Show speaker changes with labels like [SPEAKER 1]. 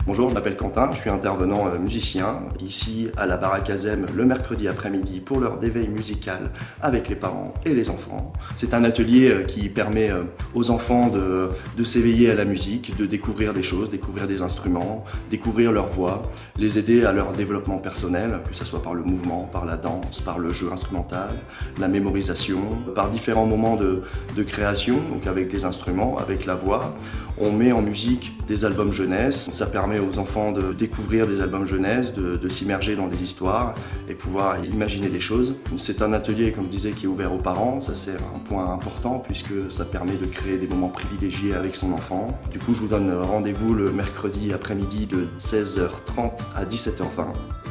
[SPEAKER 1] Bonjour, je m'appelle Quentin, je suis intervenant musicien ici à la Baraque Azem le mercredi après-midi pour l'heure d'éveil musical avec les parents et les enfants. C'est un atelier qui permet aux enfants de s'éveiller à la musique, de découvrir des choses, découvrir des instruments, découvrir leur voix, les aider à leur développement personnel, que ce soit par le mouvement, par la danse, par le jeu instrumental, la mémorisation, par différents moments de création, donc avec des instruments, avec la voix. On met en musique des albums jeunesse, ça permet aux enfants de découvrir des albums jeunesse, de s'immerger dans des histoires et pouvoir imaginer des choses. C'est un atelier, comme je disais, qui est ouvert aux parents, ça c'est un point important puisque ça permet de créer des moments privilégiés avec son enfant. Du coup, je vous donne rendez-vous le mercredi après-midi de 16h30 à 17h20.